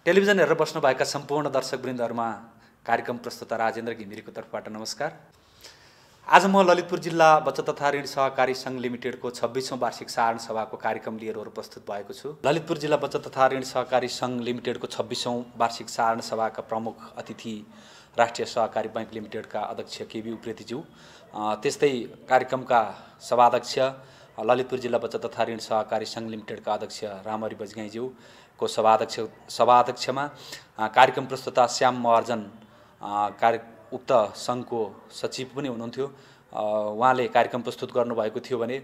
Television हेरेर बस्नुभएका सम्पूर्ण दर्शकवृन्दहरूमा कार्यक्रम प्रस्तुता राजेन्द्र घिमिरेको तर्फबाट नमस्कार। आज म ललितपुर जिल्ला बचत तथा ऋण सहकारी सङ्घ लिमिटेडको 26औं वार्षिक साधारण सभाको कार्यक्रम लिएर उपस्थित भएको छु। ललितपुर जिल्ला बचत तथा ऋण सहकारी सङ्घ लिमिटेडको 26औं वार्षिक साधारण सभाका प्रमुख अतिथि राष्ट्रिय सहकारी बैंक लिमिटेडका अध्यक्ष केबी उप्रेतीज्यू, त्यस्तै कार्यक्रमका सभाध्यक्ष ललितपुर जिल्ला बचत तथा ऋण सहकारी सङ्घ लिमिटेडका अध्यक्ष रामहरि बजगाईज्यूको सभाध्यक्षमा कार्यक्रम प्रस्तुता श्याम महर्जन उक्त सङ्घको सचिव पनि हुनुहुन्थ्यो। उहाँले कार्यक्रम प्रस्तुत गर्नुभएको थियो भने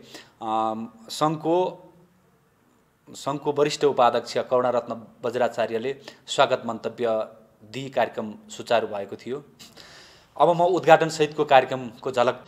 सङ्घको वरिष्ठ उपाध्यक्ष करुणारत्न बज्राचार्यले स्वागत मन्तव्य दिई कार्यक्रम सुचारू भएको थियो। अब म उद्घाटन सहितको कार्यक्रमको झलक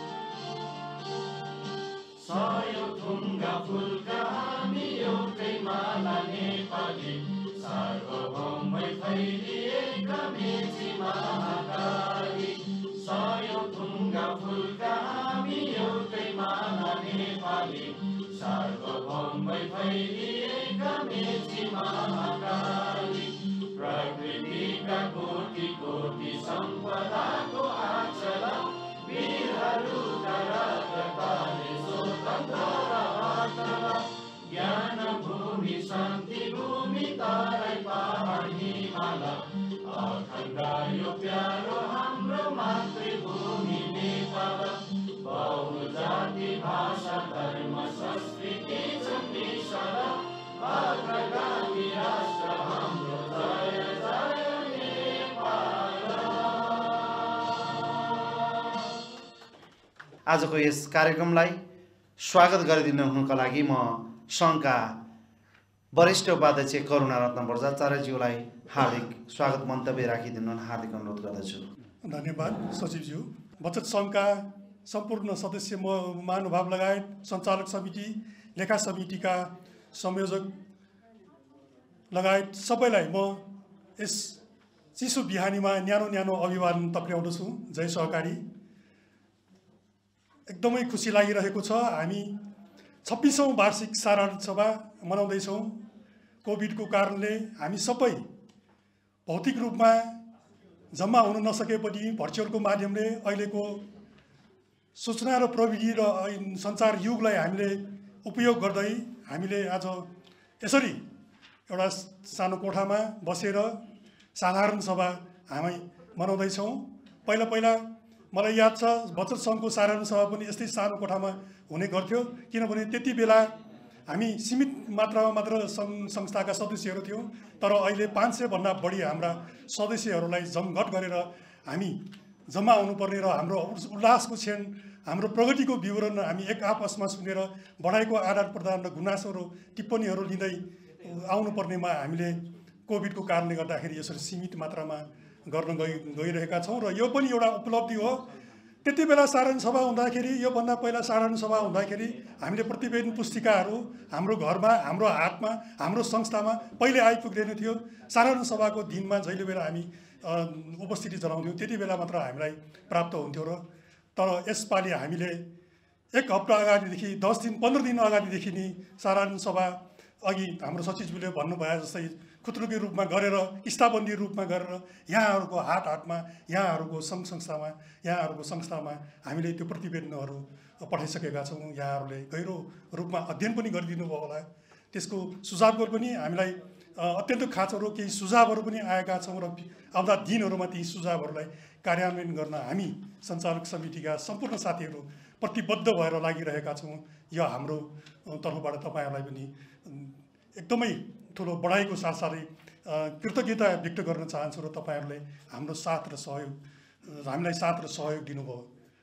आजको यस कार्यक्रमलाई स्वागत गरिदिनुहुनुका लागि म सङ्घका वरिष्ठ उपाध्यक्ष करुणारत्न बज्राचार्यज्यूलाई हार्दिक स्वागत मन्तव्य राखिदिनु हार्दिक अनुरोध गर्दछु। धन्यवाद सचिवज्यू। बचत सङ्घका सम्पूर्ण सदस्य महानुभाव लगायत सञ्चालक समिति, लेखा समितिका संयोजक लगायत सबैलाई म यस चिसो बिहानीमा न्यानो अभिवादन टक्र्याउँदछु। जय सहकारी। एकदमै खुसी लागिरहेको छ। हामी 26औं वार्षिक साधारण सभा मनाउँदैछौँ। कोभिडको कारणले हामी सबै भौतिक रूपमा जम्मा हुन नसके पनि भर्चुअलको माध्यमले अहिलेको सूचना र प्रविधि र सञ्चार युगलाई हामीले उपयोग गर्दै हामीले आज यसरी एउटा सानो कोठामा बसेर साधारण सभा हामी मनाउँदैछौँ। पहिला मलाई याद छ बचत सङ्घको साधारण सभा पनि यस्तै सानो कोठामा हुने गर्थ्यो, किनभने त्यति बेला हामी सीमित मात्रामा मात्र संस्थाका सदस्यहरू थियौँ। तर अहिले 500 भन्दा बढी हाम्रा सदस्यहरूलाई जमघट गरेर हामी जम्मा हुनुपर्ने र हाम्रो उल्लासको क्षण, हाम्रो प्रगतिको विवरण हामी एक आपसमा सुनेर बढाइको आदान प्रदान र गुनासो र टिप्पणीहरू लिँदै आउनुपर्नेमा हामीले कोभिडको कारणले गर्दाखेरि यसरी सीमित मात्रामा गर्न गइरहेका छौँ र यो पनि एउटा उपलब्धि हो। त्यति बेला साधारण सभा हुँदाखेरि, योभन्दा पहिला साधारण सभा हुँदाखेरि हामीले प्रतिवेदन पुस्तिकाहरू हाम्रो घरमा, हाम्रो हातमा, हाम्रो संस्थामा पहिले आइपुग्दैन थियो। साधारण सभाको दिनमा जहिले बेला हामी उपस्थिति जनाउँथ्यौँ, त्यति बेला मात्र हामीलाई प्राप्त हुन्थ्यो। र तर यसपालि हामीले एक हप्ता अगाडिदेखि 10 दिन 15 दिन अगाडिदेखि नै साधारण सभा अघि हाम्रो सचिवले भन्नुभए जस्तै खुत्रुकी रूपमा गरेर, स्थाबन्दी रूपमा गरेर यहाँहरूको हातमा, यहाँहरूको यहाँहरूको संस्थामा हामीले त्यो प्रतिवेदनहरू पठाइसकेका छौँ। यहाँहरूले गहिरो रूपमा अध्ययन पनि गरिदिनु भयो होला। त्यसको सुझावको पनि हामीलाई अत्यन्त खाँचो केही सुझावहरू पनि आएका छौँ र आउँदा दिनहरूमा ती सुझावहरूलाई कार्यान्वयन गर्न हामी सञ्चालक समितिका सम्पूर्ण साथीहरू प्रतिबद्ध भएर लागिरहेका छौँ। यो हाम्रो तर्फबाट तपाईँहरूलाई पनि एकदमै ठुलो बढाइको साथसाथै कृतज्ञता व्यक्त गर्न चाहन्छु र तपाईँहरूले हामीलाई साथ र सहयोग दिनुभयो।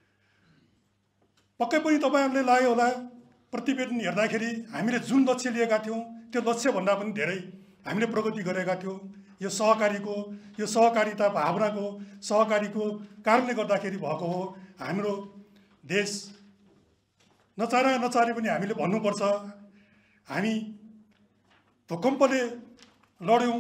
पक्कै पनि तपाईँहरूले लाग्यो होला प्रतिवेदन हेर्दाखेरि हामीले जुन लक्ष्य लिएका थियौँ त्यो लक्ष्यभन्दा पनि धेरै हामीले प्रगति गरेका थियौँ। यो सहकारिता भावनाको, सहकारीको कारणले गर्दाखेरि भएको हो। हाम्रो देश नचारे पनि हामीले भन्नुपर्छ, हामी भूकम्पले लड्यौँ,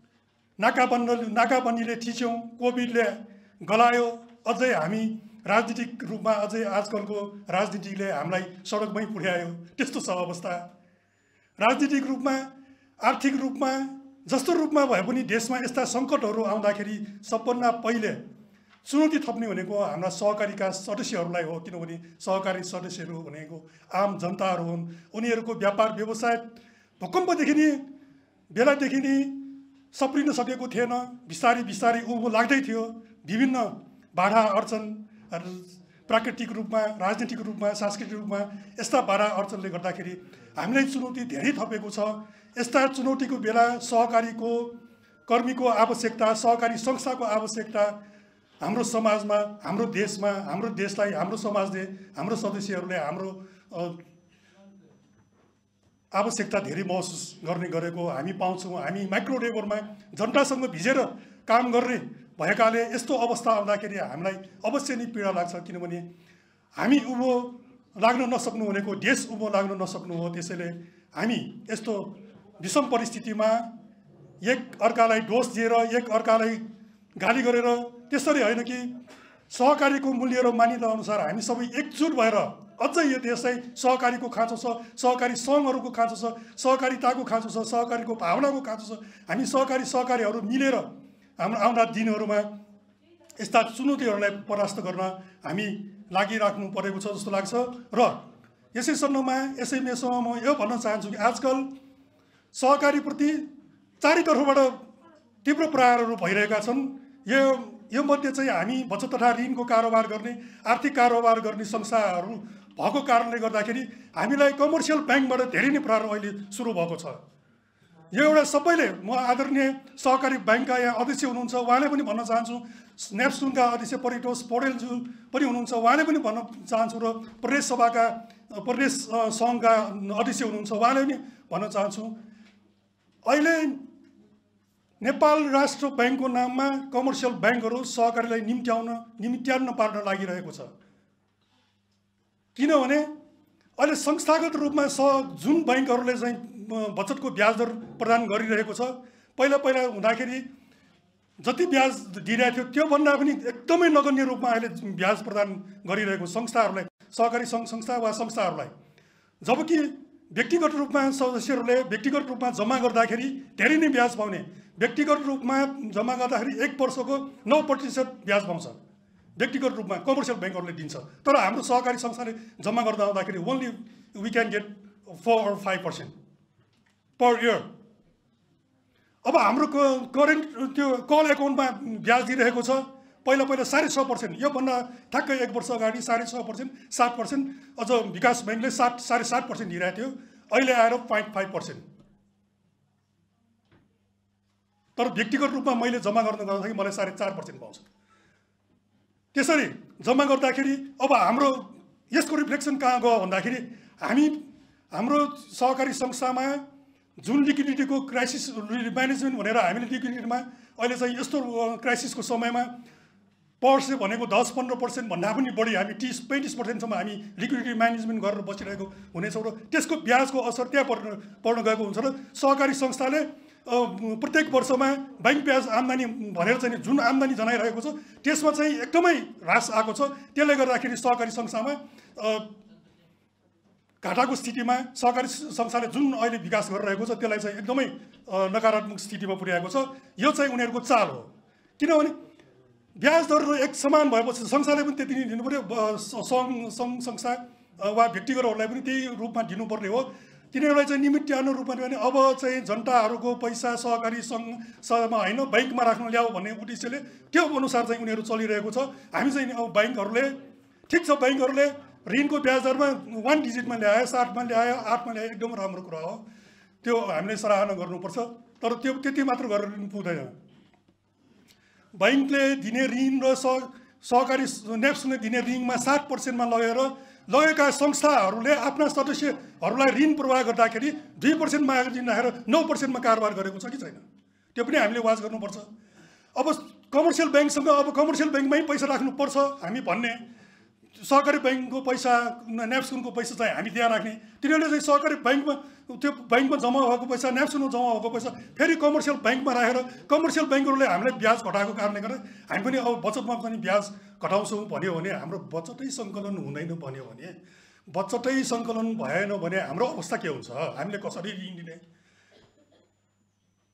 नाकाबन्दीले थिच्यौँ, कोभिडले गलायो, अझै हामी राजनीतिक रूपमा अझै आजकलको राजनीतिले हामीलाई सडकमै पुर्यायो। त्यस्तो छ अवस्था। राजनीतिक रूपमा, आर्थिक रूपमा, जस्तो रूपमा भए पनि देशमा यस्ता सङ्कटहरू आउँदाखेरि सबभन्दा पहिले चुनौती थप्ने भनेको हाम्रा सहकारीका सदस्यहरूलाई हो। किनभने सहकारी सदस्यहरू भनेको आम जनताहरू हुन्। उनीहरूको व्यापार व्यवसाय भूकम्पदेखि नै बेलादेखि नै सप्रिन सकेको थिएन। बिस्तारै बिस्तारै उँभो लाग्दै थियो। विभिन्न बाधा अडचन प्राकृतिक रूपमा, राजनीतिक रूपमा, सांस्कृतिक रूपमा यस्ता बाधा अडचनले गर्दाखेरि हामीलाई चुनौती धेरै थपेको छ। यस्ता चुनौतीको बेला सहकारीको कर्मीको आवश्यकता, सहकारी संस्थाको आवश्यकता हाम्रो समाजमा, हाम्रो देशमा, हाम्रो देशलाई, हाम्रो समाजले, हाम्रो सदस्यहरूले हाम्रो आवश्यकता धेरै महसुस गर्ने गरेको हामी पाउँछौँ। हामी माइक्रो लेभलमा जनतासँग भिजेर काम गर्ने भएकाले यस्तो अवस्था आउँदाखेरि हामीलाई अवश्य नै पीडा लाग्छ। किनभने हामी उँभो लाग्न नसक्नु भनेको देश उँभो लाग्न नसक्नु हो। त्यसैले हामी यस्तो विषम परिस्थितिमा एक अर्कालाई दोष दिएर, एक अर्कालाई गाली गरेर, त्यसरी होइन कि सहकारीको मूल्य र मान्यता अनुसार हामी सबै एकजुट भएर अझै यो देशलाई सहकारीको खाँचो छ, सहकारी सङ्घहरूको खाँचो छ, सहकारिताको खाँचो छ, सहकारीको भावनाको खाँचो छ। हामी सहकारीहरू मिलेर हाम्रो आउँदा दिनहरूमा यस्ता चुनौतीहरूलाई परास्त गर्न हामी लागिराख्नु परेको छ जस्तो लाग्छ। र यसै सन्दर्भमा यसै मेसोमा म यो भन्न चाहन्छु कि आजकल सहकारीप्रति चारैतर्फबाट तीव्र प्रहारहरू भइरहेका छन्। यो मध्ये चाहिँ हामी बचत तथा ऋणको कारोबार गर्ने, आर्थिक कारोबार गर्ने संस्थाहरू भएको कारणले गर्दाखेरि हामीलाई कमर्सियल ब्याङ्कबाट धेरै नै प्रहार अहिले सुरु भएको छ। यो एउटा सबैले, म आदरणीय सहकारी ब्याङ्कका यहाँ अध्यक्ष हुनुहुन्छ, उहाँले पनि भन्न चाहन्छु, नेप्सुनका अध्यक्ष परितोष पौडेलज्यू पनि हुनुहुन्छ, उहाँले पनि भन्न चाहन्छु, र प्रदेश सङ्घका अध्यक्ष हुनुहुन्छ, उहाँले पनि भन्न चाहन्छु, अहिले नेपाल राष्ट्र ब्याङ्कको नाममा कमर्सियल ब्याङ्कहरू सहकारीलाई निम्त्यान्न पार्न लागिरहेको छ। किनभने अहिले संस्थागत रूपमा जुन ब्याङ्कहरूले चाहिँ बचतको ब्याज दर प्रदान गरिरहेको छ, पहिला हुँदाखेरि जति ब्याज दिइरहेको थियो त्योभन्दा पनि एकदमै नगण्य रूपमा अहिले ब्याज प्रदान गरिरहेको संस्थाहरूलाई, सहकारी संस्था वा संस्थाहरूलाई। जबकि व्यक्तिगत रूपमा सदस्यहरूले व्यक्तिगत रूपमा जम्मा गर्दाखेरि धेरै नै ब्याज पाउने, व्यक्तिगत रूपमा जम्मा गर्दाखेरि 1 वर्षको 9% ब्याज पाउँछ व्यक्तिगत रूपमा कमर्सियल ब्याङ्कहरूले दिन्छ। तर हाम्रो सहकारी संस्थाले जम्मा गर्दा आउँदाखेरि only we can get 4 or 5% per year. अब हाम्रो करेन्ट त्यो कल एकाउन्टमा ब्याज दिइरहेको छ पहिला 6.5%, योभन्दा ठ्याक्कै 1 वर्ष अगाडि 6.5%, 7%, अझ विकास ब्याङ्कले 7.5% दिइरहेको थियो, अहिले आएर 0.5%। तर व्यक्तिगत रूपमा मैले जम्मा गर्दाखेरि मलाई 4.5% पाउँछ। त्यसरी जम्मा गर्दाखेरि अब हाम्रो यसको रिफ्लेक्सन कहाँ गयो भन्दाखेरि हाम्रो सहकारी संस्थामा जुन लिक्विडिटीको क्राइसिस म्यानेजमेन्ट भनेर हामीले लिक्विडिटीमा अहिले चाहिँ यस्तो क्राइसिसको समयमा पर्से भनेको 10-15% भन्दा पनि बढी हामी 30-35%सम्म हामी लिक्विडिटी म्यानेजमेन्ट गरेर बसिरहेको हुनेछौँ र त्यसको ब्याजको असर त्यहाँ पर्न गएको हुन्छ र सहकारी संस्थाले प्रत्येक वर्षमा ब्याङ्क ब्याज आम्दानी भनेर चाहिँ जुन आम्दानी जनाइरहेको छ त्यसमा चाहिँ एकदमै ह्रास आएको छ। त्यसले गर्दाखेरि सहकारी संस्थामा घाटाको स्थितिमा सहकारी संस्थाले जुन अहिले विकास गरिरहेको छ त्यसलाई चाहिँ एकदमै नकारात्मक स्थितिमा पुर्याएको छ। यो चाहिँ उनीहरूको चाल हो। किनभने ब्याज दर एक समान भएपछि संस्थाले पनि त्यति नै दिनु पर्यो, सङ्घ संस्था वा व्यक्तिगतहरूलाई पनि त्यही रूपमा दिनुपर्ने हो। तिनीहरूलाई चाहिँ निमित्तानु रूपमा पनि अब चाहिँ जनताहरूको पैसा सहकारी सङ्घमा होइन ब्याङ्कमा राख्न ल्याऊ भन्ने उद्देश्यले त्यो अनुसार चाहिँ उनीहरू चलिरहेको छ। हामी चाहिँ अब ब्याङ्कहरूले ठिक छ, ब्याङ्कहरूले ऋणको ब्याज दरमा 1 डिजिटमा ल्यायो, 7मा ल्यायो, 8मा ल्यायो, एकदम राम्रो कुरा हो, त्यो हामीले सराहना गर्नुपर्छ। तर त्यो त्यति मात्र गरेर पुग्दैन। ब्याङ्कले दिने ऋण र सहकारी नेप्सले दिने ऋणमा 7%मा लगेका संस्थाहरूले आफ्ना सदस्यहरूलाई ऋण प्रवाह गर्दाखेरि 2% मागेर दिँदाखेरि 9%मा कारोबार गरेको छ कि छैन, त्यो पनि हामीले वाच गर्नुपर्छ। अब कमर्सियल ब्याङ्कसँग अब कमर्सियल ब्याङ्कमै पैसा राख्नुपर्छ हामी भन्ने, सहकारी ब्याङ्कको पैसा नेप्सुनको पैसा चाहिँ हामी त्यहाँ राख्ने, तिनीहरूले चाहिँ सहकारी ब्याङ्कमा त्यो ब्याङ्कमा जम्मा भएको पैसा नेप्सुनमा जम्मा भएको पैसा फेरि कमर्सियल ब्याङ्कमा राखेर कमर्सियल ब्याङ्कहरूले हामीलाई ब्याज घटाएको कारणले गर्दा हामी पनि अब बचतमा पनि ब्याज घटाउँछौँ भन्यो भने हाम्रो बचतै सङ्कलन हुँदैन भन्यो भने, बचतै सङ्कलन भएन भने हाम्रो अवस्था के हुन्छ? हामीले कसरी ऋण दिने?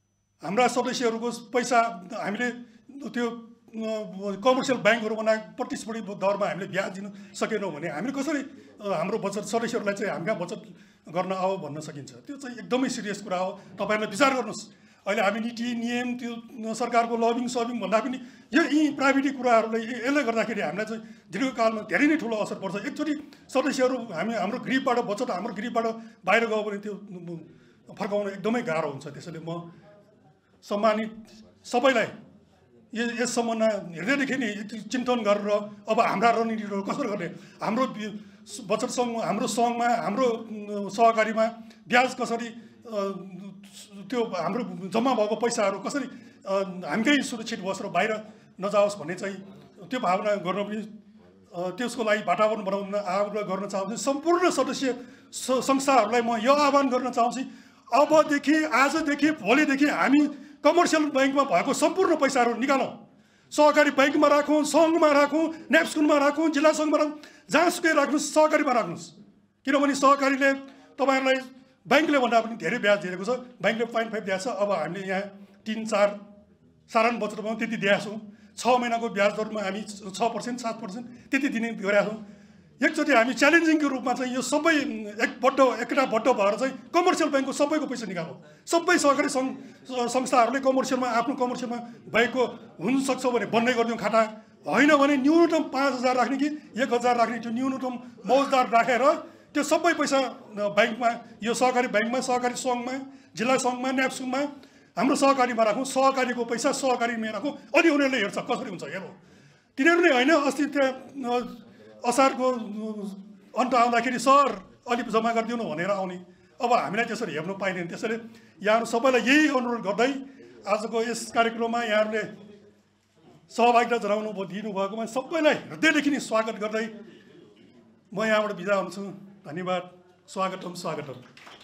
हाम्रा सदस्यहरूको पैसा हामीले त्यो कमर्सियल ब्याङ्कहरू बनाएको प्रतिस्पर्धी दरमा हामीले ब्याज दिन सकेनौँ भने हामीले कसरी हाम्रो बचत सदस्यहरूलाई चाहिँ हामी कहाँ बचत गर्न आओ भन्न सकिन्छ? त्यो चाहिँ एकदमै सिरियस कुरा हो। तपाईँहरूले विचार गर्नुहोस्। अहिले हामी नीति नियम त्यो सरकारको लबिङ सबिङ भन्दा पनि यी प्राविधिक कुराहरूलाई यसले गर्दाखेरि हामीलाई चाहिँ दीर्घकालमा धेरै नै ठुलो असर पर्छ। एकचोटि सदस्यहरू हाम्रो ग्रिपबाट बचत हाम्रो ग्रिपबाट बाहिर गयो भने त्यो फर्काउन एकदमै गाह्रो हुन्छ। त्यसैले म सम्मानित सबैलाई यस सम्बन्धमा हृदयदेखि नै चिन्तन गरेर अब हाम्रा रणनीतिहरू कसरी गर्ने, हाम्रो बचत सङ्घ हाम्रो सङ्घमा हाम्रो सहकारीमा ब्याज कसरी त्यो हाम्रो जम्मा भएको पैसाहरू कसरी हामीकै सुरक्षित होस् र बाहिर नजाओस् भन्ने चाहिँ त्यो भावना गर्न पनि त्यसको लागि वातावरण बनाउन आग्रह गर्न चाहन्छु। सम्पूर्ण सदस्य संस्थाहरूलाई म यो आह्वान गर्न चाहन्छु, अबदेखि आजदेखि भोलिदेखि हामी कमर्सियल ब्याङ्कमा भएको सम्पूर्ण पैसाहरू निकालौँ, सहकारी ब्याङ्कमा राखौँ, सङ्घमा राखौँ, न्याप्सकुनमा राखौँ, जिल्ला सङ्घमा राखौँ, जहाँसुकै राख्नुहोस्, सहकारीमा राख्नुहोस्। किनभने सहकारीले तपाईँहरूलाई ब्याङ्कले भन्दा पनि धेरै ब्याज दिएको छ। ब्याङ्कले 0.5 दिएको छ। अब हामीले यहाँ 3-4 साधारण बचतमा त्यति दिएका छौँ। 6 महिनाको ब्याज दरमा हामी 6% 7% त्यति दिने गरेका छौँ। एकचोटि हामी च्यालेन्जिङको रूपमा चाहिँ यो सबै एकटा बड्ड भएर चाहिँ कमर्सियल ब्याङ्कको सबैको पैसा निकालौँ। सबै सहकारी संस्थाहरूले कमर्सियलमा आफ्नो कमर्सियलमा भएको हुनसक्छ भने बन्दै गरिदिउँ खाता, होइन भने न्यूनतम 5,000 राख्ने कि 1,000 राख्ने त्यो न्यूनतम मौजदार राखेर त्यो सबै पैसा ब्याङ्कमा यो सहकारी ब्याङ्कमा सहकारी सङ्घमा जिल्ला सङ्घमा न्याप्सुङमा हाम्रो सहकारीमा राखौँ। सहकारीको पैसा सहकारीमा राखौँ। अनि उनीहरूले हेर्छ कसरी हुन्छ हेरौँ। तिनीहरू नै होइन अस्ति त्यहाँ असारको अन्त आउँदाखेरि सर अलिक जम्मा गरिदिनु भनेर आउने। अब हामीलाई त्यसरी हेर्नु पाइँदैन। त्यसैले यहाँहरू सबैलाई यही अनुरोध गर्दै आजको यस कार्यक्रममा यहाँहरूले सहभागिता जनाउनु दिनुभएकोमा सबैलाई हृदयदेखि नै स्वागत गर्दै म यहाँबाट बिदा हुन्छु। धन्यवाद। स्वागतम स्वागतम।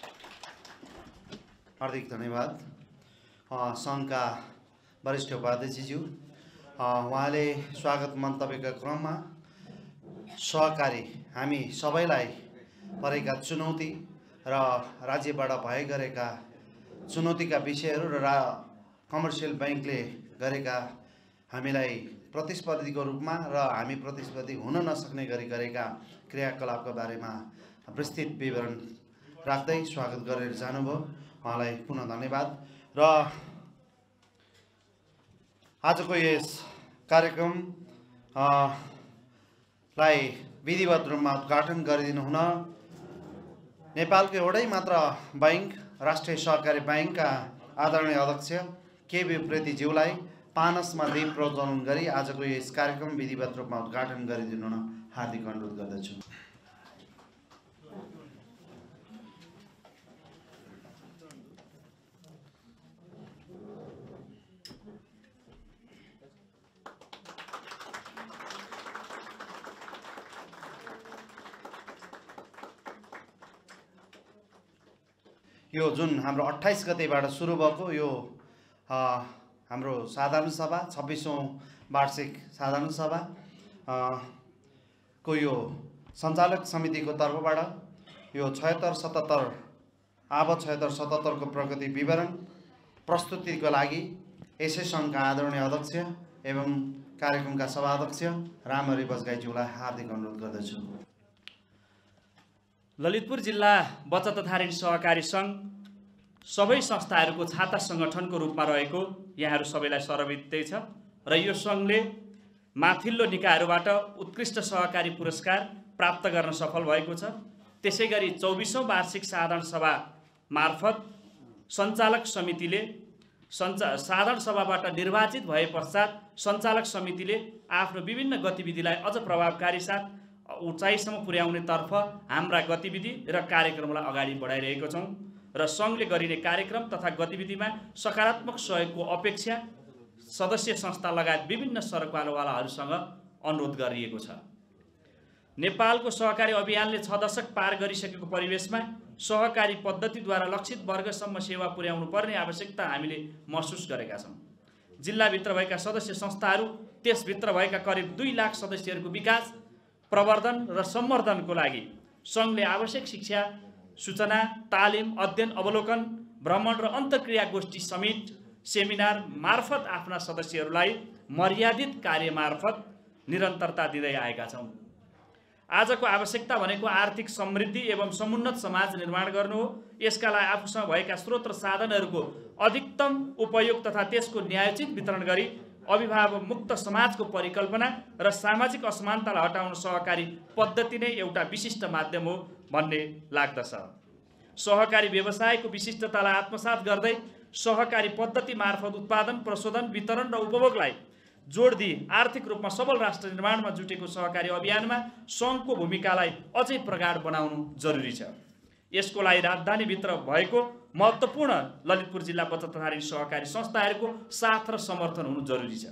हार्दिक धन्यवाद। सङ्घका वरिष्ठ उपाध्यक्षज्यू, उहाँले स्वागत मन्तव्यका क्रममा सहकारी हामी सबैलाई परेका चुनौती र राज्यबाट भए गरेका चुनौतीका विषयहरू र कमर्सियल ब्याङ्कले गरेका हामीलाई प्रतिस्पर्धीको रूपमा र हामी प्रतिस्पर्धी हुन नसक्ने गरी गरेका क्रियाकलापका बारेमा विस्तृत विवरण राख्दै स्वागत गरेर जानुभयो। उहाँलाई पुनः धन्यवाद। र आजको यस कार्यक्रम लाई विधिवत रूपमा उद्घाटन गरिदिनु हुन नेपालको एउटै मात्र बैङ्क राष्ट्रिय सहकारी बैङ्कका आदरणीय अध्यक्ष केबी उप्रेतीज्यूलाई पानसमा दीप प्रज्वलन गरी आजको यस कार्यक्रम विधिवत रूपमा उद्घाटन गरिदिनु हुन हार्दिक अनुरोध गर्दछु। यो जुन हाम्रो 28 गतेबाट सुरु भएको यो हाम्रो साधारण सभा 26औं वार्षिक साधारण सभा को यो सञ्चालक समितिको तर्फबाट यो 76-77 आवत 76-77 को प्रगति विवरण प्रस्तुतिको लागि यसै सङ्घका आदरणीय अध्यक्ष एवं कार्यक्रमका सभाध्यक्ष रामहरि बजगाईज्यूलाई हार्दिक अनुरोध गर्दछु। ललितपुर जिल्ला बचत तथा ऋण सहकारी सङ्घ सबै संस्थाहरूको छाता सङ्गठनको रूपमा रहेको यहाँहरू सबैलाई सर्वविदितै छ र यो सङ्घले माथिल्लो निकायहरूबाट उत्कृष्ट सहकारी पुरस्कार प्राप्त गर्न सफल भएको छ। त्यसैगरी 24औं वार्षिक साधारण सभा मार्फत सञ्चालक समितिले साधारण सभाबाट निर्वाचित भए पश्चात सञ्चालक समितिले आफ्नो विभिन्न गतिविधिलाई अझ प्रभावकारी साथ उचाइसम्म पुर्याउने तर्फ हाम्रा गतिविधि र कार्यक्रमलाई अगाडि बढाइरहेको छौँ र सङ्घले गरिने कार्यक्रम तथा गतिविधिमा सकारात्मक सहयोगको अपेक्षा सदस्य संस्था लगायत विभिन्न सरकारवालाहरूसँग अनुरोध गरिएको छ। नेपालको सहकारी अभियानले 6 दशक पार गरिसकेको परिवेशमा सहकारी पद्धतिद्वारा लक्षित वर्गसम्म सेवा पुर्याउनु पर्ने आवश्यकता हामीले महसुस गरेका छौँ। जिल्लाभित्र भएका सदस्य संस्थाहरू त्यसभित्र भएका करिब 2 लाख सदस्यहरूको विकास प्रवर्धन र सम्वर्धनको लागि सङ्घले आवश्यक शिक्षा सूचना तालिम अध्ययन अवलोकन भ्रमण र अन्तर्क्रिया गोष्ठी समिट सेमिनार मार्फत आफ्ना सदस्यहरूलाई मर्यादित कार्य मार्फत निरन्तरता दिँदै आएका छौँ। आजको आवश्यकता भनेको आर्थिक समृद्धि एवं समुन्नत समाज निर्माण गर्नु हो। यसका लागि आफूसँग भएका स्रोत र साधनहरूको अधिकतम उपयोग तथा त्यसको न्यायोचित वितरण गरी अभिभावक मुक्त समाजको परिकल्पना र सामाजिक असमानतालाई हटाउन सहकारी पद्धति नै एउटा विशिष्ट माध्यम हो भन्ने लाग्दछ। सहकारी व्यवसायको विशिष्टतालाई आत्मसात गर्दै सहकारी पद्धति मार्फत उत्पादन, प्रशोधन, वितरण र उपभोगलाई जोड दिई आर्थिक रूपमा सबल राष्ट्र निर्माणमा जुटेको सहकारी अभियानमा सङ्घको भूमिकालाई अझै प्रगाढ बनाउनु जरुरी छ। यसको लागि राजधानीभित्र भएको महत्त्वपूर्ण ललितपुर जिल्ला बचत तथा ऋण सहकारी संस्थाहरूको साथ र समर्थन हुनु जरुरी छ।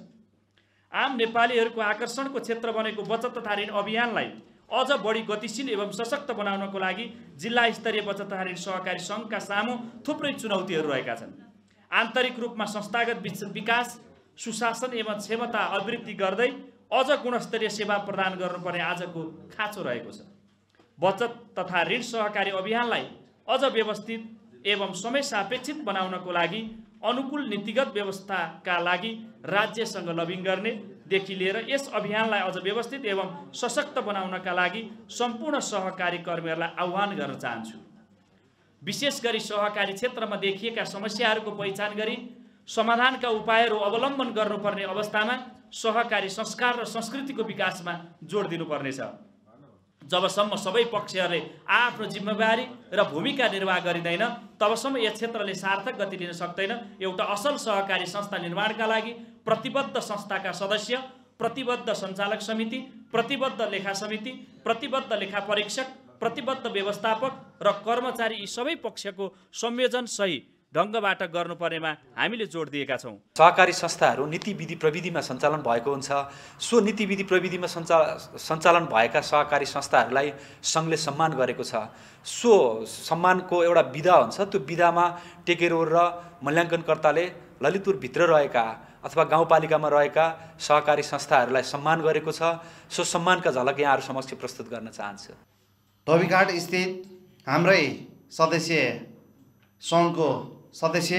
आम नेपालीहरूको आकर्षणको क्षेत्र बनेको बचत तथा ऋण अभियानलाई अझ बढी गतिशील एवं सशक्त बनाउनको लागि जिल्ला स्तरीय बचत तथा ऋण सहकारी सङ्घका सामु थुप्रै चुनौतीहरू रहेका छन्। आन्तरिक रूपमा संस्थागत विकास, सुशासन एवं क्षमता अभिवृद्धि गर्दै अझ गुणस्तरीय सेवा प्रदान गर्नुपर्ने आजको खाँचो रहेको छ। बचत तथा ऋण सहकारी अभियानलाई अझ व्यवस्थित एवं समय सापेक्षित बनाउनको लागि अनुकूल नीतिगत व्यवस्थाका लागि राज्यसँग लबिङ गर्नेदेखि लिएर यस अभियानलाई अझ व्यवस्थित एवं सशक्त बनाउनका लागि सम्पूर्ण सहकारी कर्मीहरूलाई आह्वान गर्न चाहन्छु। विशेष गरी सहकारी क्षेत्रमा देखिएका समस्याहरूको पहिचान गरी समाधानका उपायहरू अवलम्बन गर्नुपर्ने अवस्थामा सहकारी संस्कार र संस्कृतिको विकासमा जोड दिनुपर्नेछ। जबसम्म सबै पक्षहरूले आफ्नो जिम्मेवारी र भूमिका निर्वाह गरिँदैन तबसम्म यस क्षेत्रले सार्थक गति लिन सक्दैन। एउटा असल सहकारी संस्था निर्माणका लागि प्रतिबद्ध संस्थाका सदस्य, प्रतिबद्ध सञ्चालक समिति, प्रतिबद्ध लेखा समिति, प्रतिबद्ध लेखा परीक्षक, प्रतिबद्ध व्यवस्थापक र कर्मचारी यी सबै पक्षको संयोजन सही ढङ्गबाट गर्नुपर्नेमा हामीले जोड दिएका छौँ। सहकारी संस्थाहरू नीति विधि प्रविधिमा सञ्चालन भएको हुन्छ। सो नीति विधि प्रविधिमा सञ्चालन भएका सहकारी संस्थाहरूलाई सङ्घले सम्मान गरेको छ। सो सम्मानको एउटा विधा हुन्छ। त्यो विधामा टेकेरोर र मूल्याङ्कनकर्ताले ललितपुरभित्र रहेका अथवा गाउँपालिकामा रहेका सहकारी संस्थाहरूलाई सम्मान गरेको छ। सो सम्मानका झलक यहाँहरू समक्ष प्रस्तुत गर्न चाहन्छु। धोबीघाट स्थित हाम्रै सदस्य सङ्घको सदस्य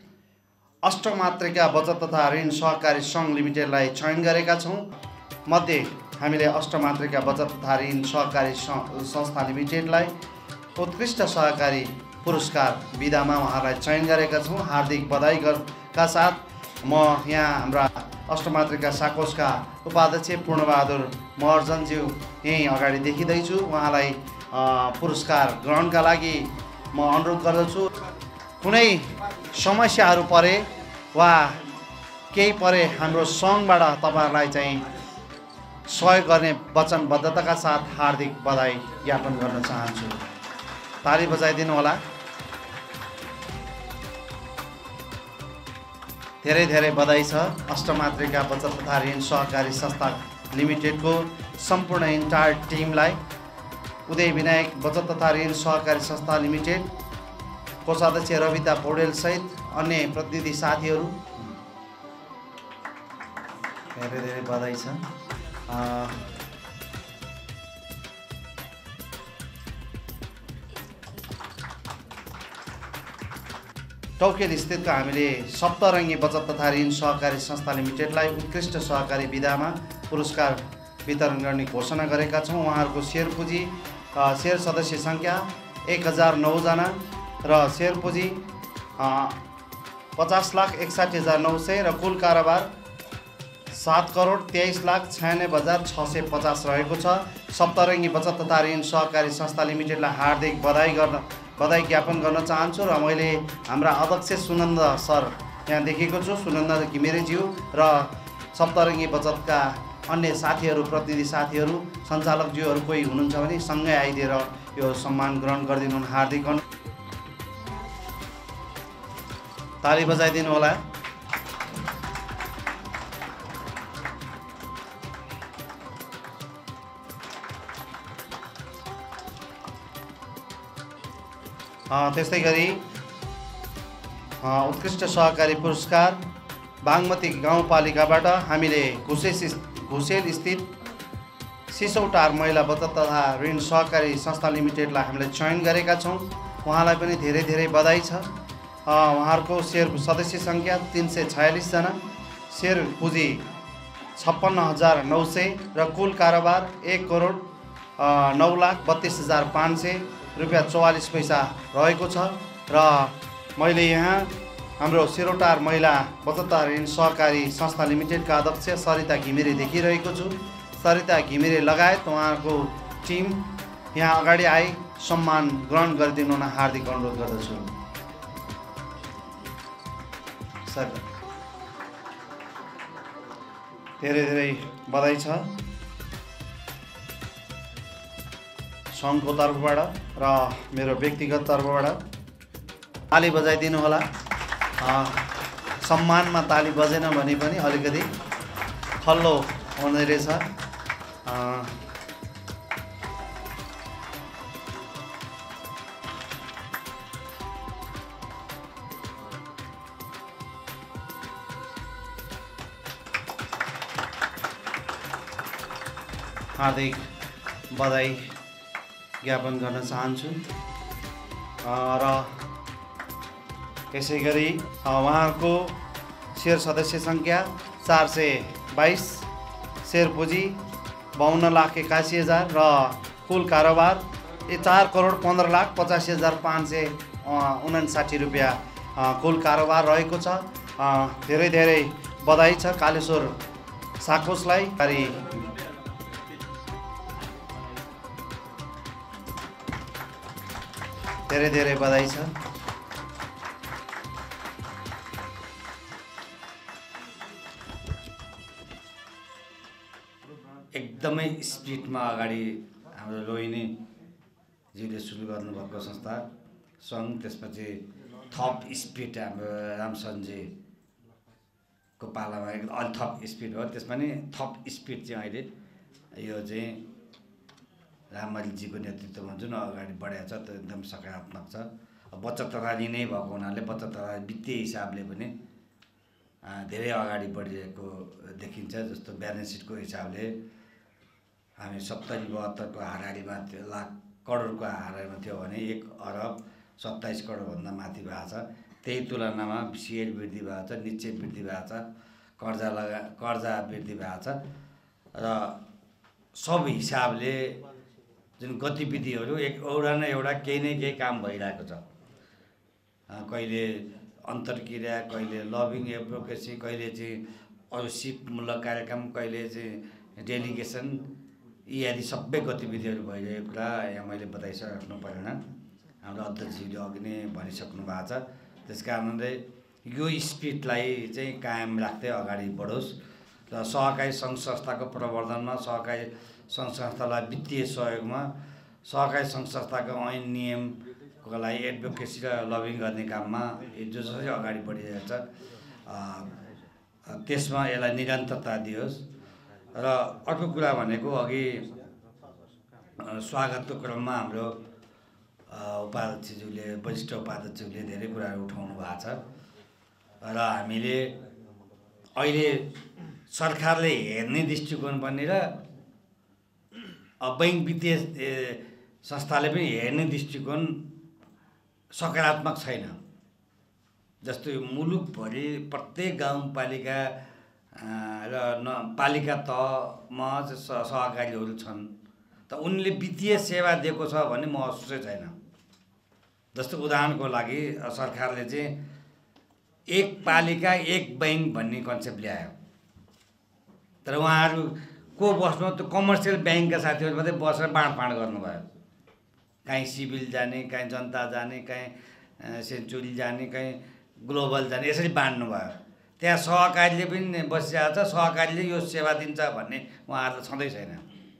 अष्टमात्रिका बचत तथा ऋण सहकारी सङ्घ लिमिटेडलाई चयन गरेका छौँ। मध्ये हामीले अष्टमात्रिका बचत तथा ऋण सहकारी संस्था लिमिटेडलाई उत्कृष्ट सहकारी पुरस्कार विधामा उहाँलाई चयन गरेका छौँ। हार्दिक बधाईका साथ म यहाँ हाम्रा अष्टमात्रिका साकोसका उपाध्यक्ष पूर्णबहादुर महर्जनज्यू यहीँ अगाडि देखिँदैछु। उहाँलाई पुरस्कार ग्रहणका लागि म अनुरोध गर्दछु। कुनै समस्याहरू परे वा केही परे हाम्रो सङ्घबाट तपाईँहरूलाई चाहिँ सहयोग गर्ने वचनबद्धताका साथ हार्दिक बधाई ज्ञापन गर्न चाहन्छु। ताली बजाइदिनु होला। धेरै धेरै बधाई छ अष्टमात्रिका बचत तथा ऋण सहकारी संस्था लिमिटेडको सम्पूर्ण इन्टायर टिमलाई। उदय विनायक बचत तथा ऋण सहकारी संस्था लिमिटेड कोषाध्यक्ष रविता पौडेल सहित अन्य प्रतिनिधि साथीहरू धेरै धेरै बधाई छ। टौकेल स्थितको हामीले सप्तरङ्गी बचत तथा ऋण सहकारी संस्था लिमिटेडलाई उत्कृष्ट सहकारी विधामा पुरस्कार वितरण गर्ने घोषणा गरेका छौँ। उहाँहरूको सेयर पुँजी सेयर सदस्य सङ्ख्या 1009 जना र सेयर पुँजी 50,61,900 र कुल कारोबार 7,23,96,650 रहेको छ। सप्तरङ्गी बचत तथा ऋण सहकारी संस्था लिमिटेडलाई हार्दिक बधाई ज्ञापन गर्न चाहन्छु। र मैले हाम्रा अध्यक्ष सुनन्द सर यहाँ देखेको छु, सुनन्द घिमिरेज्यू र सप्तरङ्गी बचतका अन्य साथीहरू, प्रतिनिधि साथीहरू, सञ्चालकज्यूहरू कोही हुनुहुन्छ भने सँगै आइदिएर यो सम्मान ग्रहण गरिदिनु हार्दिक ताली बजाइदिनु होला। त्यस्तै गरी उत्कृष्ट सहकारी पुरस्कार बागमती गाउँपालिकाबाट हामीले घुसेल स्थित सिसौटार महिला बचत तथा ऋण सहकारी संस्था लिमिटेडलाई हामीले चयन गरेका छौँ। उहाँलाई पनि धेरै धेरै बधाई छ। उहाँहरूको सेयर सदस्य सङ्ख्या 346 जना, सेयर पुँजी 56,900 र कुल कारोबार 1,09,32,500 रुपियाँ 44 पैसा रहेको छ। र मैले यहाँ हाम्रो सेरोटार महिला बचत ऋण सहकारी संस्था लिमिटेडका अध्यक्ष सरिता घिमिरे देखिरहेको छु। सरिता घिमिरे लगायत उहाँको टिम यहाँ अगाडि आए सम्मान ग्रहण गरिदिनु हुन हार्दिक अनुरोध गर्दछु। सर धेरै धेरै बधाई छ सङ्घको तर्फबाट र मेरो व्यक्तिगत तर्फबाट। ताली बजाइदिनु होला। सम्मानमा ताली बजेन भने पनि अलिकति खल्लो हुँदै रहेछ। हार्दिक बधाई ज्ञापन गर्न चाहन्छु र यसै गरी उहाँहरूको सेयर सदस्य सङ्ख्या 422, सेयर पुँजी 52,81,000 र कुल कारोबार 4,15,85,559 रुपियाँ कुल कारोबार रहेको छ। धेरै धेरै बधाई छ कालेश्वर साकोसलाई। धेरै धेरै बधाई छ। एकदमै स्पिडमा अगाडि हाम्रो रोहिणीजीले सुरु गर्नुभएको संस्था सङ्घ, त्यसपछि थप स्पिड हाम्रो रामशरणजीको पालामा अलि थप स्पिड हो। त्यसमा नि थप स्पिड चाहिँ अहिले यो चाहिँ रामजीको नेतृत्वमा जुन अगाडि बढेको छ त्यो एकदम सकारात्मक छ। बचत तथा ऋण नै भएको हुनाले बचत तथा वित्तीय हिसाबले पनि धेरै अगाडि बढिरहेको देखिन्छ। जस्तो ब्यालेन्स सिटको हिसाबले हामी 70-72 हाराहारीमा लाख करोडको हाराहारीमा थियो भने 1,27 करोडभन्दा माथि भएको छ। त्यही तुलनामा सेयर वृद्धि भएको छ, निश्चित वृद्धि भएको छ, कर्जा वृद्धि भएको छ र सब हिसाबले जुन गतिविधिहरू एउटा न एउटा केही न केही काम भइरहेको छ। कहिले अन्तर्क्रिया, कहिले लबिङ एडभोकेसी, कहिले चाहिँ अरू सिपमूलक कार्यक्रम, कहिले चाहिँ डेलिगेसन इत्यादि सबै गतिविधिहरू भइरहेको कुरा यहाँ मैले बताइसक्नु परेन। हाम्रो अध्यक्षजीले अघि नै भनिसक्नु भएको छ। त्यस कारणले यो स्पिडलाई चाहिँ कायम राख्दै अगाडि बढोस् र सहकारी सङ्घ संस्थाको प्रवर्धनमा, सहकारी सङ्घ संस्थालाई वित्तीय सहयोगमा, सहकारी सङ्घ संस्थाको ऐन नियमको लागि एडभोकेसी र लबिङ गर्ने काममा जो जसरी अगाडि बढिरहेको छ त्यसमा यसलाई निरन्तरता दियोस्। र अर्को कुरा भनेको अघि स्वागतको क्रममा हाम्रो उपाध्यक्षज्यूले, वरिष्ठ उपाध्यक्षज्यूले धेरै कुराहरू उठाउनु भएको छ र हामीले अहिले सरकारले हेर्ने दृष्टिकोण पनि र बैङ्क वित्तीय संस्थाले पनि हेर्ने दृष्टिकोण सकारात्मक छैन। जस्तो यो मुलुकभरि प्रत्येक गाउँपालिका र पालिका तहमा सहकारीहरू छन्, त उनले वित्तीय सेवा दिएको छ भन्ने महसुसै छैन। जस्तो उदाहरणको लागि सरकारले चाहिँ एक पालिका एक बैङ्क भन्ने कन्सेप्ट ल्यायो, तर उहाँहरू को बस्नु त्यो कमर्सियल ब्याङ्कका साथीहरू मात्रै बसेर बाँडफाँड गर्नुभयो। काहीँ सिभिल जाने, काहीँ जनता जाने, काहीँ सेन्चुरी जाने, काहीँ ग्लोबल जाने, यसरी बाँड्नु भयो। त्यहाँ सहकारीले पनि बसिरहेको छ, सहकारीले यो सेवा दिन्छ भन्ने उहाँहरू छँदै छैन।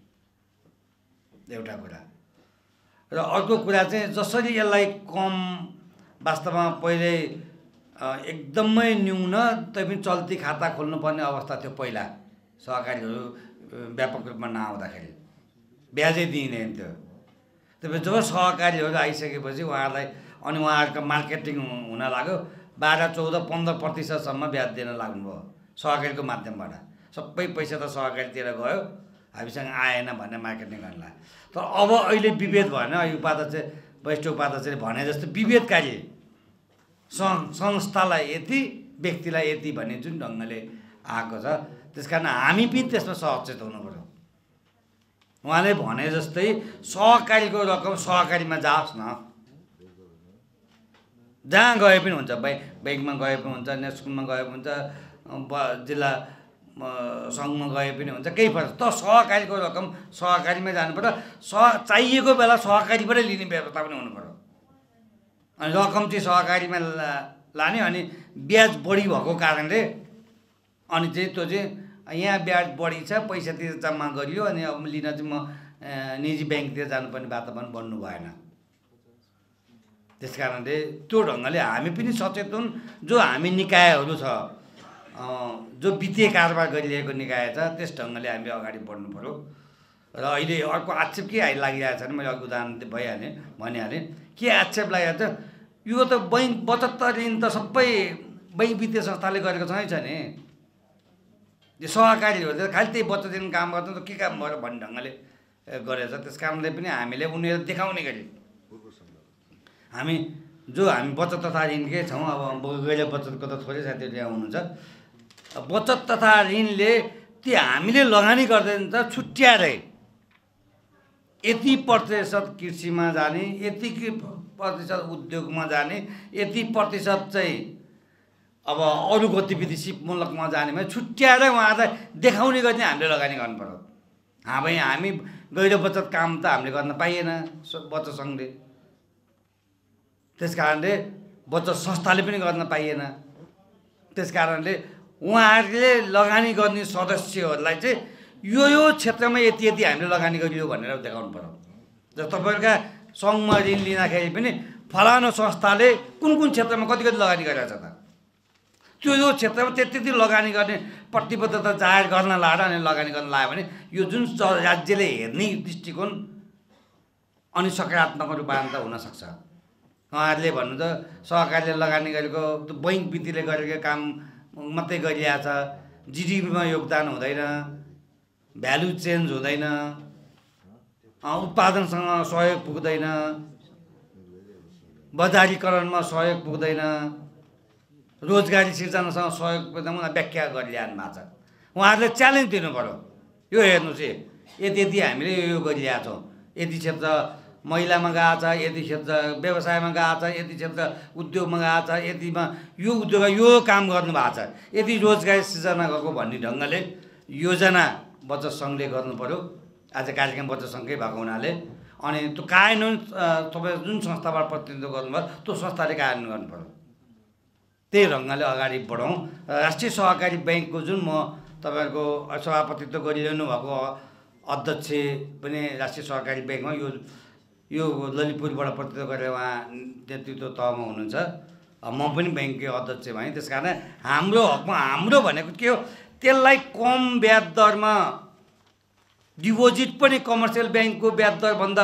एउटा कुरा र अर्को कुरा चाहिँ जसरी यसलाई कम वास्तवमा पहिले एकदमै न्यून तैपनि चल्ती खाता खोल्नुपर्ने अवस्था थियो। पहिला सहकारीहरू व्यापक रूपमा नआउँदाखेरि ब्याजै दिइँदैन थियो। त्यसपछि जब सहकारीहरू आइसकेपछि उहाँहरूलाई अनि उहाँहरूको मार्केटिङ हुन लाग्यो, 12-14-15% ब्याज दिन लाग्नुभयो सहकारीको माध्यमबाट। सबै पैसा त सहकारीतिर गयो, हामीसँग आएन भन्ने मार्केटिङ गर्न लाग्यो। तर अब अहिले विभेद भएन। उपाध्यक्ष वरिष्ठ उपाध्यक्षले भने जस्तो विभेदकारी संस्थालाई यति व्यक्तिलाई यति भन्ने जुन ढङ्गले आएको छ त्यसकारण हामी पनि त्यसमा सचेत हुनु पर्यो। उहाँले भने जस्तै सहकारीको रकम सहकारीमा जाओस् न, जहाँ गए पनि हुन्छ, ब्याङ्कमा गए पनि हुन्छ, नेट स्कुलमा गए पनि हुन्छ, जिल्ला सङ्घमा गए पनि हुन्छ, केही फरक। त सहकारीको रकम सहकारीमै जानु पर्यो, चाहिएको बेला सहकारीबाटै लिने व्यवस्था पनि हुनु पर्यो। अनि रकम चाहिँ सहकारीमा लाने, अनि ब्याज बढी भएको कारणले अनि चाहिँ त्यो चाहिँ यहाँ ब्याज बढी छ, पैसा तिर जम्मा गरियो, अनि अब लिन चाहिँ म निजी ब्याङ्कतिर जानुपर्ने वातावरण बन्नु भएन। त्यस कारणले त्यो ढङ्गले हामी पनि सचेत हुन्। जो हामी निकायहरू छ, जो वित्तीय कारोबार गरिरहेको निकाय छ, त्यस ढङ्गले हामीले अगाडि बढ्नु पर्यो। र अहिले अर्को आक्षेप के लागिरहेको छ भने मैले अर्को उदाहरण भनिहालेँ के आक्षेप लागिरहेको छ, यो त बैङ्क बचत ऋण त सबै बैङ्क वित्तीय संस्थाले गरेको छैन नि, यो सहकारीहरू त खालि त्यही बचत ऋण काम गर्छ त के काम भयो भन्ने ढङ्गले गरेछ। त्यस कारणले पनि हामीले उनीहरू देखाउने गरी हामी बचत तथा ऋणकै छौँ। अब गैर बचतको त थोरै साथीहरू यहाँ हुनुहुन्छ। बचत तथा ऋणले ती हामीले लगानी गर्दैन त छुट्याएरै यति प्रतिशत कृषिमा जाने, यति प्रतिशत उद्योगमा जाने, यति प्रतिशत चाहिँ अब अरू गतिविधि सिपमूलकमा जानेमा छुट्याएर उहाँहरूलाई देखाउने गरी हामीले लगानी गर्नु पर्यो। भाइ हामी गैर बचत काम त हामीले गर्न पाइएन बचत सङ्घले, त्यस कारणले बचत संस्थाले पनि गर्न पाइएन। त्यस कारणले उहाँहरूले लगानी गर्ने सदस्यहरूलाई चाहिँ यो क्षेत्रमा यति यति हामीले लगानी गरियो भनेर देखाउनु पर्यो। र तपाईँहरूका सङ्घमा ऋण लिँदाखेरि पनि फलानु संस्थाले कुन कुन क्षेत्रमा कति कति लगानी गरिरहेछ त, त्यो यो क्षेत्रमा त्यति लगानी गर्ने प्रतिबद्धता जाहेर गर्न लाएर अनि लगानी गर्न लाग्यो भने यो जुन राज्यले हेर्ने दृष्टिकोण अनि सकारात्मक रूपान्तरण हुनसक्छ। उहाँहरूले भन्नु त सहकारीले लगानी गरेको बैङ्क वित्तीयले गरेको काम मात्रै गरिरहेछ, जिडिपीमा योगदान हुँदैन, भ्यालु चेन्ज हुँदैन, उत्पादनसँग सहयोग पुग्दैन, बजारीकरणमा सहयोग पुग्दैन, रोजगारी सिर्जनासँग सहयोग पुग्दैन, उनीहरू व्याख्या गरिरहनु भएको छ। उहाँहरूले च्यालेन्ज दिनु पर्यो, यो हेर्नुहोस् यति यति हामीले यो गरिरहेका छौँ, यति क्षेत्र महिलामा गएको छ, यति क्षेत्र व्यवसायमा गएको छ, यति क्षेत्र उद्योगमा गएको छ, यतिमा यो उद्योगमा यो काम गर्नुभएको छ, यति रोजगारी सिर्जना गरेको भन्ने ढङ्गले योजना बचत सङ्घले गर्नु पर्यो। आज कार्यक्रम बचत सङ्घकै भएको हुनाले अनि त्यो कार्यान्वयन तपाईँ जुन संस्थाबाट प्रतिनिधित्व गर्नुभयो त्यो संस्थाले कार्यान्वयन गर्नु पर्यो। त्यही ढङ्गले अगाडि बढौँ। राष्ट्रिय सहकारी ब्याङ्कको जुन म तपाईँहरूको सभापतित्व गरिरहनु भएको अध्यक्ष पनि राष्ट्रिय सहकारी ब्याङ्कमा यो ललितपुरबाट प्रतिनिधित्व गरेर उहाँ नेतृत्व तहमा हुनुहुन्छ, म पनि ब्याङ्ककै अध्यक्ष भएँ। त्यस कारण हाम्रो हकमा हाम्रो भनेको के हो, त्यसलाई कम ब्याज दरमा डिपोजिट पनि कमर्सियल ब्याङ्कको ब्याज दरभन्दा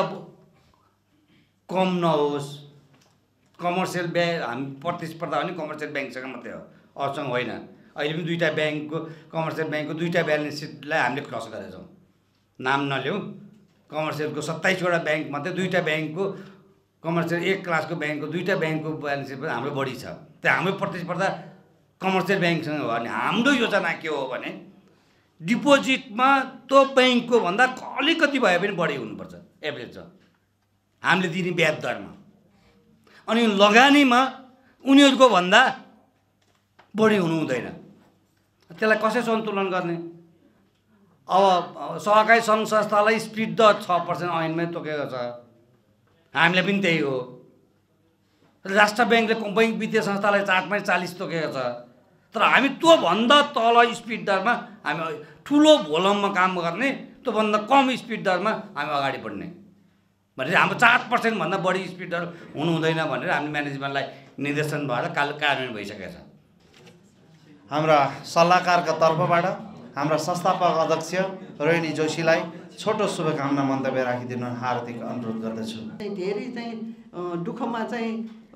कम नहोस्। कमर्सियल ब्याङ्क हामी प्रतिस्पर्धा भने कमर्सियल ब्याङ्कसँग मात्रै हो, अरूसँग होइन। अहिले पनि दुईवटा ब्याङ्कको कमर्सियल ब्याङ्कको दुईवटा ब्यालेन्स सिटलाई हामीले क्रस गरेछौँ, नाम नल्याउँ। कमर्सियलको 27वटा ब्याङ्क मात्रै दुईवटा ब्याङ्कको कमर्सियल एक क्लासको ब्याङ्कको दुईवटा ब्याङ्कको ब्यालेन्स सिट पनि हाम्रो बढी छ। त्यहाँ हाम्रो प्रतिस्पर्धा कमर्सियल ब्याङ्कसँग हो भने हाम्रो योजना के हो भने डिपोजिटमा त्यो ब्याङ्कको भन्दा अलिकति भए पनि बढी हुनुपर्छ एभरेज छ हामीले दिने ब्याज दरमा, अनि लगानीमा उनीहरूको भन्दा बढी हुनु हुँदैन। त्यसलाई कसरी सन्तुलन गर्ने? अब सहकारी सङ्घ संस्थालाई स्पिड दर 6% ऐनमै तोकेको छ, हामीले पनि त्यही हो। राष्ट्र ब्याङ्कले बैङ्क वित्तीय संस्थालाई 4.40 तोकेको छ, तर हामी त्योभन्दा तल स्पिड दरमा हामी ठुलो भोलममा काम गर्ने, त्योभन्दा कम स्पिड दरमा हामी अगाडि बढ्ने भनेर हाम्रो 4% भन्दा बढी स्पिड दर हुनु हुँदैन भनेर हामी म्यानेजमेन्टलाई निर्देशन भएर कार्यान्वयन भइसकेको छ। हाम्रा सल्लाहकारका तर्फबाट हाम्रा संस्थापक अध्यक्ष रोहिणी जोशीलाई छोटो शुभकामना मन्तव्य राखिदिनु हार्दिक अनुरोध गर्दछु। धेरै चाहिँ दुःखमा चाहिँ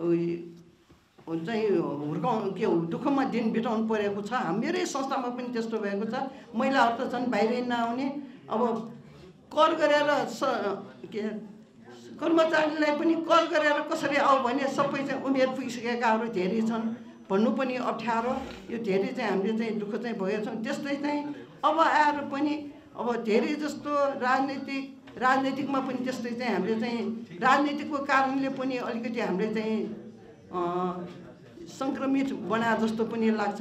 दुःखमा दिन बिताउनु परेको छ। मेरै संस्थामा पनि त्यस्तो भएको छ। महिलाहरू त झन् बाहिरै नआउने, अब कर गरेर कर्मचारीलाई पनि कल गरेर कसरी आऊ भने सबै चाहिँ उमेर पुगिसकेकाहरू धेरै छन्, भन्नु पनि अप्ठ्यारो। यो धेरै चाहिँ हामीले चाहिँ दुःख चाहिँ भएका छौँ। त्यस्तै चाहिँ अब आएर पनि अब धेरै जस्तो राजनीतिकमा पनि त्यस्तै चाहिँ हामीले चाहिँ राजनीतिकको कारणले पनि अलिकति हामीले चाहिँ सङ्क्रमित बना जस्तो पनि लाग्छ।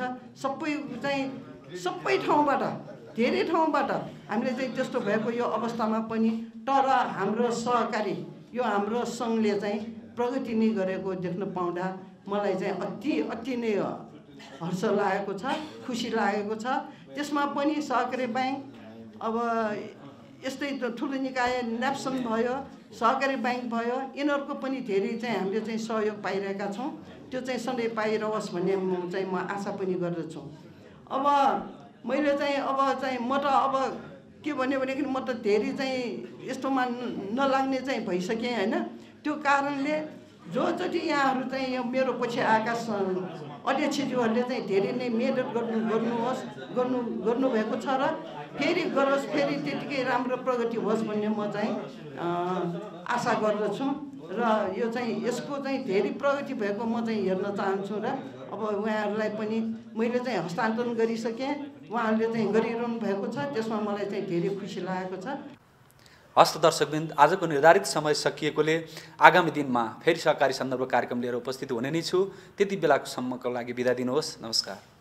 सबै ठाउँबाट धेरै ठाउँबाट हामीले चाहिँ त्यस्तो भएको यो अवस्थामा पनि तर हाम्रो सहकारी यो हाम्रो सङ्घले चाहिँ प्रगति नै गरेको देख्न पाउँदा मलाई चाहिँ अति नै हर्ष लागेको छ, खुसी लागेको छ। त्यसमा पनि सहकारी ब्याङ्क अब यस्तै ठुलो निकाय न्याप्सन भयो, सहकारी ब्याङ्क भयो, यिनीहरूको पनि धेरै चाहिँ हामीले चाहिँ सहयोग पाइरहेका छौँ। त्यो चाहिँ सधैँ पाइरहोस् भन्ने चाहिँ म आशा पनि गर्दछु। अब मैले चाहिँ म त अब के भन्यो भनेदेखि म त धेरै चाहिँ यस्तोमा नलाग्ने चाहिँ भइसकेँ होइन। त्यो कारणले जति यहाँहरू चाहिँ यो मेरो पछि आएका अध्यक्षज्यूहरूले चाहिँ धेरै नै मेहनत गर्नुभएको छ र फेरि गरोस्, फेरि त्यतिकै राम्रो प्रगति होस् भन्ने म चाहिँ आशा गर्दछु र यो चाहिँ यसको चाहिँ धेरै प्रगति भएको म चाहिँ हेर्न चाहन्छु र अब उहाँहरूलाई पनि मैले चाहिँ हस्तान्तरण गरिसकेँ, उहाँहरूले चाहिँ गरिरहनु भएको छ। त्यसमा मलाई चाहिँ धेरै खुसी लागेको छ। हस्त दर्शकवृन्द, आजको निर्धारित समय सकिएकोले आगामी दिनमा फेरि सहकारी सन्दर्भ कार्यक्रम लिएर उपस्थित हुने नै छु। त्यति बेलाको सम्मको लागि बिदा दिनुहोस्। नमस्कार।